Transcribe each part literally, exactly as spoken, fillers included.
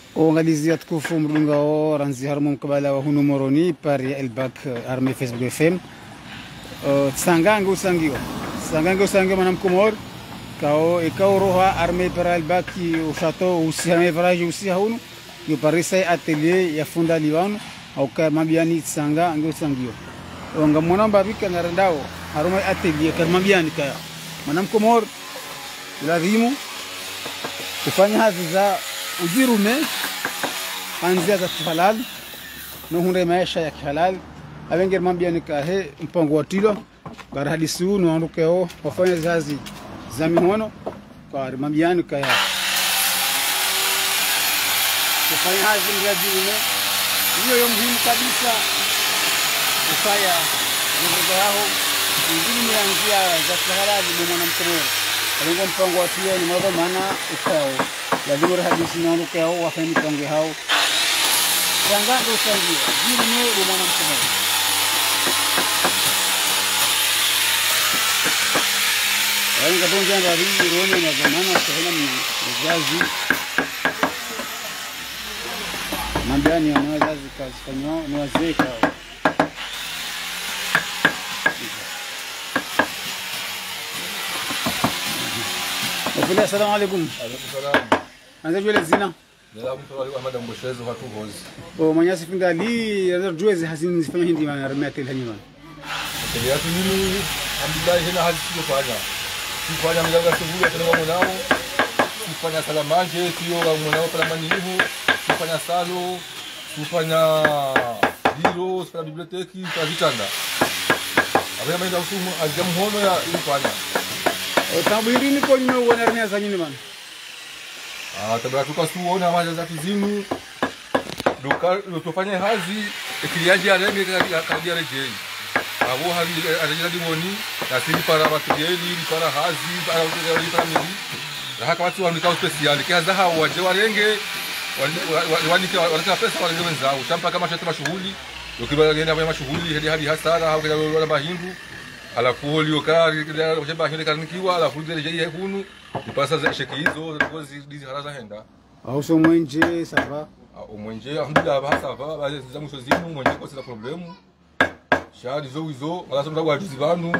وغادي تكوفو مدونغا رانزي هرمون قباله وهنو موروني باري الباك ارمي فيسبوك اف ام تسانغانغو سانغيو تسانغانغو سانغيو منام كومور كاو اكاو روها ارمي بارا الباك وشاتو وسيامي فراجي وسي هونو يو باريساي اتيلي يا فوندا ليوان او كارمامبياني تسانغانغو سانغيو ونغا منام بابيكا نارانداو هرمي اتيلي كارمامبياني كايا منام كومور لازم kufanya hazi za ujirume anzia za kihalal nuhunde maisha ya kihalal awenger mambia nikahe mpango wa tilo bara hadisi huu nuandukeo wafanya zazi za mihono kwa mambia nikaya kufanya hazi mjajirume hiyo muhimu kabisa kufanya mambo yao ingine ni anzia za kihalal ni mwanamke Alikuwa mpango wa tilo ni mambo maana ukao lazima rahadisi na ukao wafanye mpango hao tangazo sangia jini ni mwana mkubwa wao ngadonja ndari rone na zamana kwa mzazi mambani ana wazazi kazi kanyo ni wazee kao السلام عليكم. عليكم السلام. أنا جوال الزنا. لا أبو طلال أحمد أبو شاز وهاتو فوز. أو من ياسف عند لي هذا جوز حسين فين هندي ما رميت الهنيمان. اليات مني الحمد لله هنا هذا شو فاجا. شو فاجا من جالس تقول يا ترى مناو. شو فاجا سلامانجي كيو لا مناو para maniho. شو فاجا سالو. شو فاجا بيرو para biblioteca para vitanda. Abia mais dá o sumo a jamhono ya ini fanya. Tabiri ni kwa nini unaona za nini man? Ah, tabira tukasuona maji za kizimu. Duka tufanye hazi ikiliaje arenge kadia rejei. Abo hazi arenge dimoni na siri para bateli para hazi para para mili. Na haka watu wanikao special kiaza hao waje warenge wanika wanika pesa warenge wenzao. Champa kama shati mashughuli. Ukibala genda kwa mashughuli hadi hadi hasara au kwa bahindu. Alafu holio kari kwa shamba hili karinikiwa alafu zile jei hunu ipasa za sheki hizo zilikuwa hizi haraza henda au so mwenje sava au mwenje alhamdulillah ba sava ba za mwisho zimu mwenje kwa sina problemu shadi zo hizo alafu mtakuwa juzi banu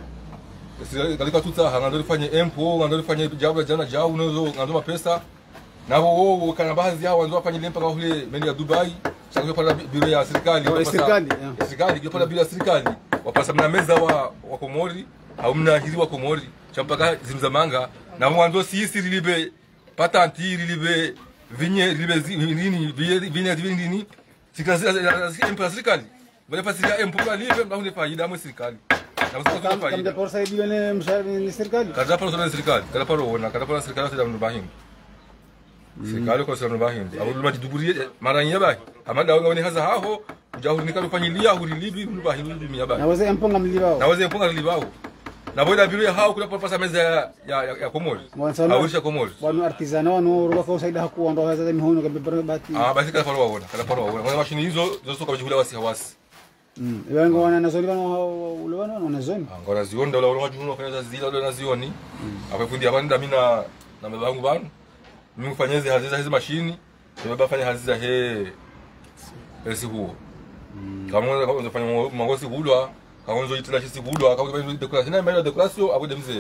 sisi kalika tuta hangando fanye empo ngando fanye jabla jana jao unazo ngando mapesa na wao kana baadhi yao wanzo fanye lempa kwa hule meni ya Dubai chanzo pala biro ya serikali serikali serikali kwa pala biro ya serikali wapasa mna meza wa wa Komori au mna hiri wa Komori champaka zimzamanga na mwanzo sisi lilibe patanti lilibe vinye lilibe nini vinye vinye nini sikazi empa serikali wale pasika empa libe mbaune faida mwa serikali na msako faida kama por saidi wale mshahara serikali kaza paro sana serikali kaza paro ona kaza paro serikali sasa ndo bahindu serikali kwa sababu bahindu au lumati duburi mara nyaba amanda wangone haza haho ujahuri nikalufanyilia hurilibi mbahindu miyaba na waze mponga mlibao na waze mponga mlibao na boda biro ya hao kula pasa meza ya ya, ya Komori au sha Komori wanu artisana wanu ruka kwa saida hakuwa ndo haza mihono kabla bati ah basi kala paro waona kala paro waona kwa mashini hizo zote kwa jihula wasi hawasi mm wengo wana nazoni wana ule wana wana zoni ah ngora zionda ule wana juno kwa zila ule nazioni apafundi hapanda mimi na na babangu bana mimi kufanyeze haziza hizo mashini baba fanya haziza he esi huo kama unafanya mangosi hulwa kaonzo itila chisi hulwa kama decoration na mbele decoration abo demze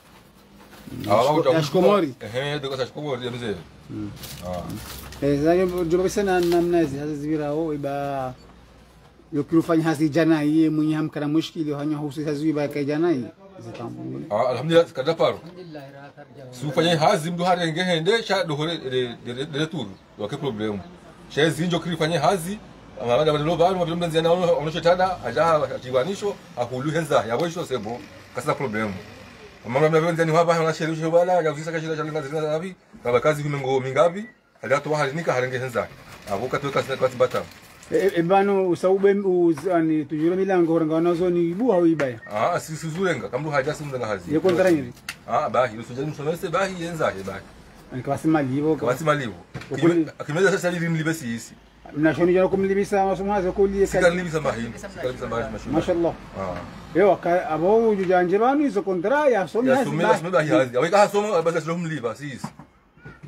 ah Komori eh decoration Komori demze ah eh zayo joba sana namnazi haza zibira au iba yokirufanya hazi jana yeye mwenye hamkana mushkili hanya husi hazi iba kai jana yeye ah alhamdulillah kada paro sufanya hazi mdu harenge hende sha dohore de de tour wake problem sha zinjo kirifanya hazi amabada badalo banu mabilo mnzana onoshetana aja atiwanisho akulu henza yabosho sebo kasa problem mama mnavyo nzani hapa hana sherisho bala ya kuzisa kashira cha ngazi na nabi baba kazi kumengo mingapi hadato wahalinika harenge henza avuka tuweka kwa bata e bano usaube uzani tujura milango ranga nazo ni ibu au ibaya ah sisi zurenga kamdu haja simu nga hazi yeko ndaranyiri ah bahi usujani msomese bahi yenza he bahi nikawasema livo kawasema livo kimeza sasa hivi mlibesi hisi mnashoni jana kumlibisa masomo hazo kulie kali sikalibisa mahindi sikalibisa bahi mashuma mashallah ah yo abo ujanje bano izo kontra ya somi hazi ya somi bahi hazi aweka hasomo basi sio mliba sisi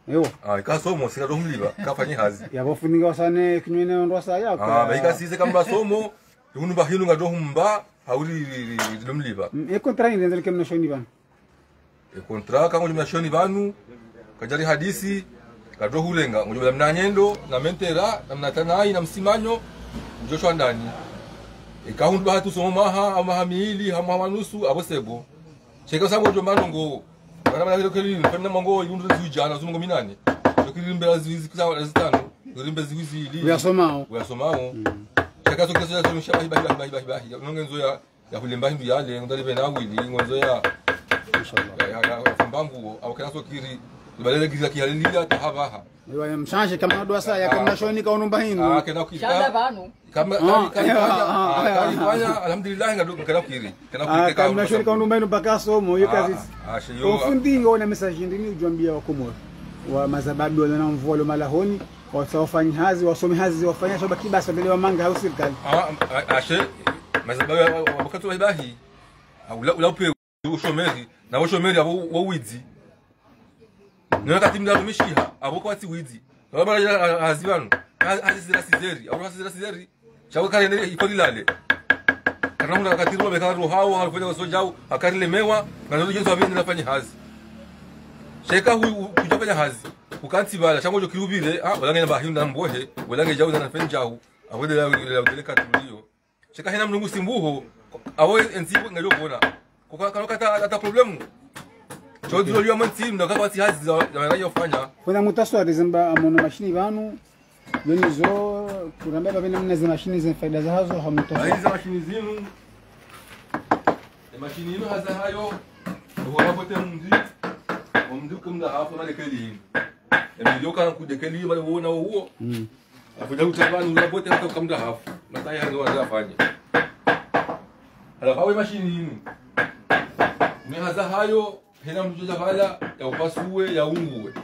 Ewo. Ah, ikasomo sikatomliba kafanye hazi. Yabofuninga wasane kinywene ndo sa yako. Ah, baika sise kama somo, yunu bahilu ngadohumba, hauli domliba. E contrat ndio ndio kemna shoni bana. E kontra kango jumla shoni banu, kajari hadisi, kadohulenga, ngojumla mnanyendo, na mentera, na mnatanai, na msimanyo, Joshua ndani. E kahundu bahatu somo maha, ama hamili, ama manusu, abosebo. Cheka sango jomano ngo, kana mana keli, kana mango yundu zijana, zumungo minani. Kili mbela ziwizi kwa zitano, rimbe ziwizi ili. Uyasomao. Uyasomao. Cheka so kesa so mshaba hiba hiba hiba hiba. Nongenzo ya ya kulemba hindu yale, ngondali bena wili, ngonzo ya inshallah. Ya ya fambangu, abakana so kiri, balele kiri kihalilia tahabaha. Ewa mshanje kama ndo sa ya kemna shoni kaunumba hinu. Ah, kena kiri. Shanda banu. Kama kama kama alhamdulillah ngado kana kiri. Kana kiri. Ah, kemna shoni kaunumba hinu mpaka somo, hiyo kazi. Ah, shiyo. Ufundi ngona message ndini ujambia wakomoro. Wa mazababi wala na mvolo malahoni wasawafanya hazi wasomi hazi wafanya sababu basi wabelewa manga au serikali ah ashe mazababi wakati wa ibahi au la upe ushomeri na ushomeri abo wawizi nyo kati mda mishiha abo kwati wizi baba hazibanu hazi zira sizeri au hazi zira sizeri chawo kale ne ikoli lale kana munda katiru beka ro hawo halifanya wasojao akarile mewa na ndio jinsi wabindi nafanya hazi Sheka huyu kujafanya hazi ukanti bala chango jo kirubire ah balangena bahiru na mbohe balangena jawu na fenjahu abode la la katulio sheka hena mlungu simbuho abo enzibo ngalo bona kwa kana kata ata problemu chodro liyo manti ndo kama ti hazi za wanayofanya kuna mutaswa dizemba amono mashini banu benizo kuramba babena mnazi mashini za faida za hazo hamutaswa hizo mashini zinu mashini ino haza hayo ndio hapote mndi Mdu kumda hapo na lekeli. Emilio kana kudekeli bali uona huo. Mm. Afuja utabani unabote hata kumda hapo. Na tai hazo wanafanya. Hala hawe mashini yinu. Ni haza hayo hena mjuza hala ya upasuwe ya unguwe.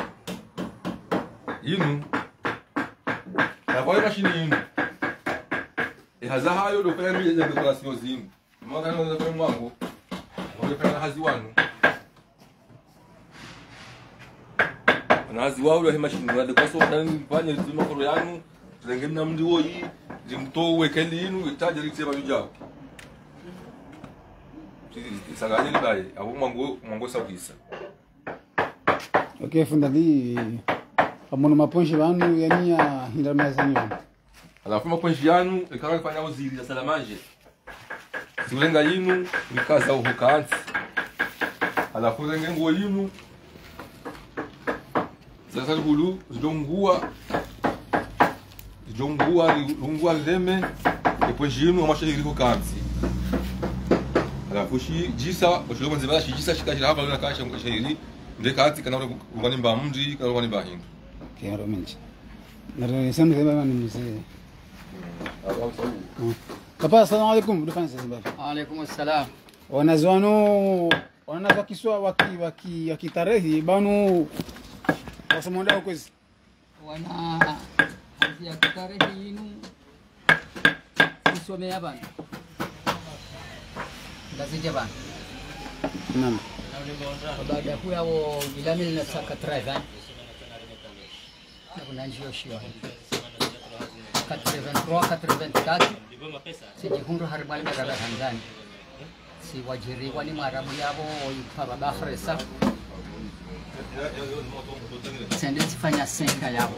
Yinu. Hala hawe mashini yinu. E haza hayo do fanya mije za dekorasyon zinu. Mwaka ndio za mwangu. Wale fanya hazi wanu. Nazi wao ile mashini ndio kwa sababu ndani fanya zima koro yanu tulengemna mndi woyi zimtowe keli yinu itaje lisema bijao saganye libaye abo mwango mwango sakisa okay fundali amono maponje banu yania hindamazanyo alafu maponje yanu ikara fanya uziri za salamanje siulenga yinu nikaza uhukanzi alafu lengengo yinu Sasa hulu zidongua zidongua lungua leme depois jinu amashiri ko kanzi alafu shi jisa oshomo nzibala shi jisa shikashira hapa na kasha ngashiri ndekati kana ngani mba mndi kana ngani bahindu kero menchi na sema sema ni mzee papa assalamu alaykum dufanya sasa wa alaykum assalam wanazwano wana kiswa waki waki wakitarehi banu wasomonda ukwezi wana hazi ya kitarehi inu kusomea bana ndazije bana naam baada ya kuwa wao ilani na saka treva na kuna njio shio quatre-vingt-trois quatre-vingt-quatre sijihundu haribali mera Tanzania si wajiri wani marabu yabo yipaba bafresa sende sifanya senka yabo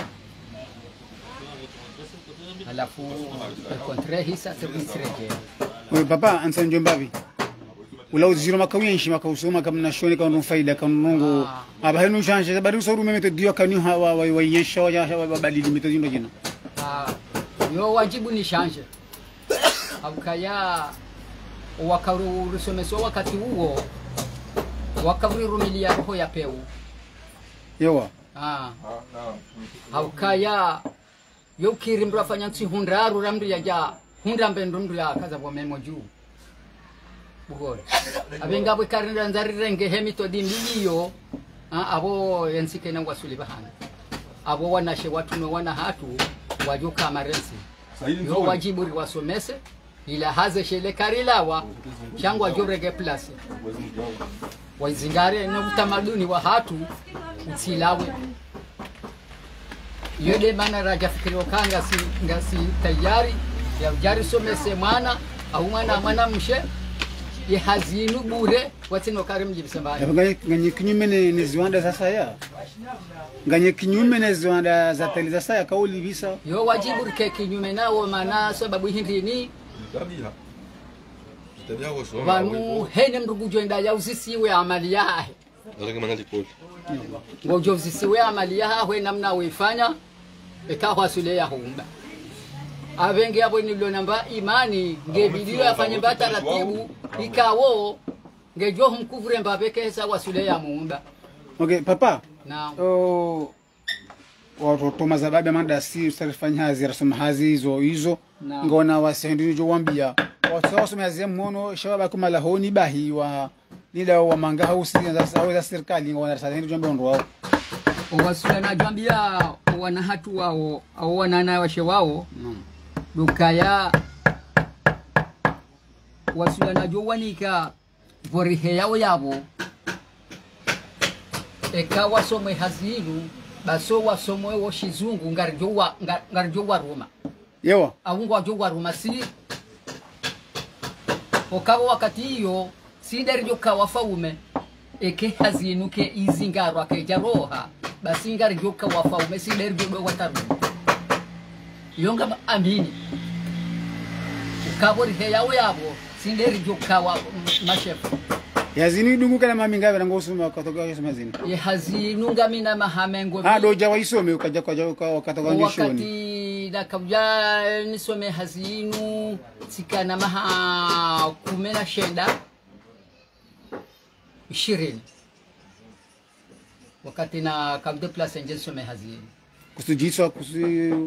alafu kontre hisa tukinsreje wewe papa ansa njombavi ula uziro makawinshi makawusoma kamna shoni kanu faida kanungu aba henu chanje bari usoru memeto dio kanu hawa wa yesha wa badili metozi ndo jina ah yo wajibu ni chanje abukaya wakaru rusomeso wakati huo wakaburi rumilia roho ya peu yewa ah abukaya yo kirimbo afanya nsi hundaru ramdu yaja hunda mbendo ndu ya kaza bwa memo juu bugore abenga bwe karinda nzarirenge hemito dimbiyo ah abo yensike nangwa sulibahana abo wanashe watu no wana hatu wajuka marensi yo wajibu wasomese ila haze shele karilawa shangwa jorege plus wazingare na utamaduni wa hatu utsilawe yode mana raja fikiro kanga si ngasi tayari ya ujari somese mwana au mwana mwana mshe ye hazinu bure watino karim jibisamba nganye kinyume ne ziwanda sasa ya nganye kinyume ne ziwanda za tele sasa ya kauli visa yo wajibu ke kinyume nao maana sababu hindi ni tabia tabia wasoma vanu hene mrugu joenda ya usisiwe amali yahe ndio kama ndiko ngojo usisiwe amali yahe namna uifanya ikawa sule ya humba avenge hapo nilo namba imani ngebidio afanye bataratibu ikawo ngejo humkuvure mbabeke hesa wasule ya muumba. Okay papa na oh watoto mazababi amanda si usarifanya hazi rasoma hazi hizo hizo ngona wasendi jo wambia wasoma hazi mmono shababa kuma lahoni bahi wa nila wa manga hausi za serikali ngona rasani jo mbondo wao wasule na jambia wana hatu wao au wana washe wao dukaya wasula na jowanika vorihe yao yabo eka wasomwe hazinu baso wasomwe wo shizungu ngarjowa ngarjowa Roma yewa aungo ajowa Roma si okawa wakati hiyo si ndarjo kawa faume eke hazinu ke izingaro akejaroha basi ngarjo kawa faume si ndarjo do wataru yonga amini kabori he yawo yabo sinderi jokawa mashefu yazini dungu kana mami ngabe ngosuma katoka yosoma zini ye hazinu ngamina mahamengo ah doja waisome ukaja kwa katoka ngishoni wakati nakabya nisome hazinu sikana maha kumena shenda ishirini wakati na kabde plus engine some hazinu kusujitswa kusu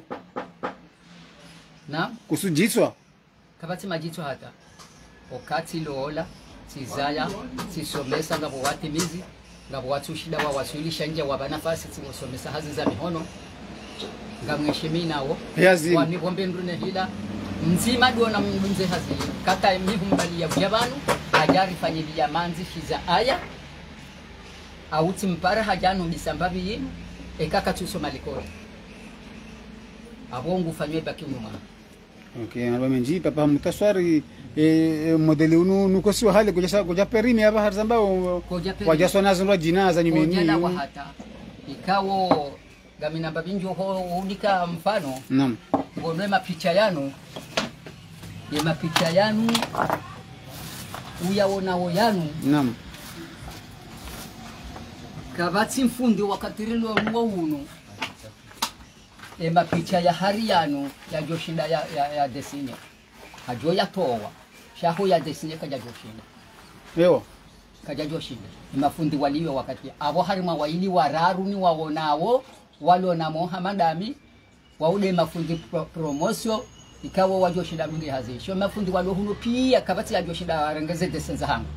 na kusujitswa kabati majito hata wakati loola sizaya sisomesa ngabo watimizi ngabo watushida wa wasulisha nje wa banafasi simosomesa hazi za mihono ngamweshimi nawo yazi wani bombe ndune hila nzima dona mbunze hazi kata mihumbali ya byabanu ajari fanyilia manzi shiza aya auti mpara hajano bisambabi yinu ekaka tusoma likora abongu fanywe baki nyuma. Okay, alba menji papa mutaswari e modeli unu nuko si hali kuja kuja perimi hapa harzamba waja sona zunwa jinaza nyumeni jana wa hata ikawo gamina babinjo ho udika mfano naam ngone mapicha yanu ye mapicha yanu uyaona wo yanu naam kabati mfundi wakatirilo mwo uno e mapicha ya hariano ya joshinda ya ya, ya desine hajo ya towa shaho ya desine kaja joshinda ewa kaja joshinda mafundi waliwe wakati abo harima waili wararu ni waonawo walona mohamadami waude mafundi pro, promotion ikawa wajoshinda mingi hazisho mafundi walo huno pia kabati ya joshinda rengeze desenza hangu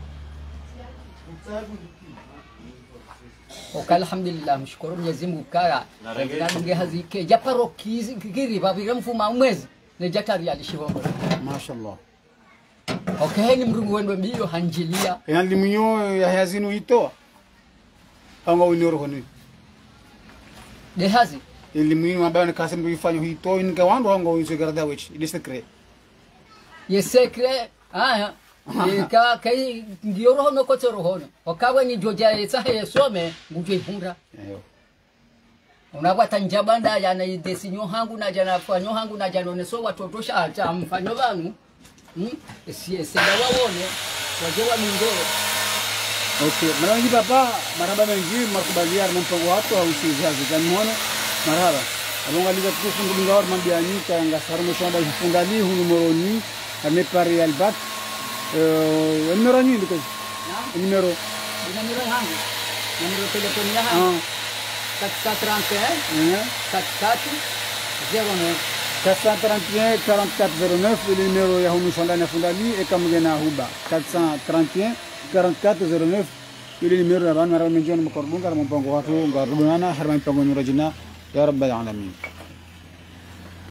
okala alhamdulillah mshukuru Mwenyezi Mungu kaya ndange hazike japaro kizi kiri babira mfuma mwezi ne jatari alishibongo mashallah okay ni mrungu wendo biyo hanjilia ina limunyo ya hazinu ito anga unoro honi de hazi limunyo ambayo ni kasim kuifanya ito inga wando anga unso garda wechi ile secret ye secret aya eka kai ndioro hono kotoro hono okawe ni joja yesa yesome nguje humra eyo unabata njabanda yana idesinyo hangu na jana fanyo hangu na jana neso watoto sha cha mfanyo banu hmm si si wawone wajewa mingoro. Okay marangi papa maraba mengi markubalia na mpango watu au sizazi kanmono maraba abonga liza kufunga ngawar mambiani kanga sarmo shamba fungali hunu moroni ame pari albak eh numero ni ndiko numero numero hangu numero teleponi ya hangu quatre cent trente et un quarante-quatre zéro neuf quatre cent trente et un quarante-quatre zéro neuf le numéro ya hunu shamba na fundali e kamugena huba quatre cent trente et un quarante-quatre zéro neuf ile numéro ya bana mara menjoni mkordunga mpango watu ngarudana harma mpango nyurajina ya rabbal alamin.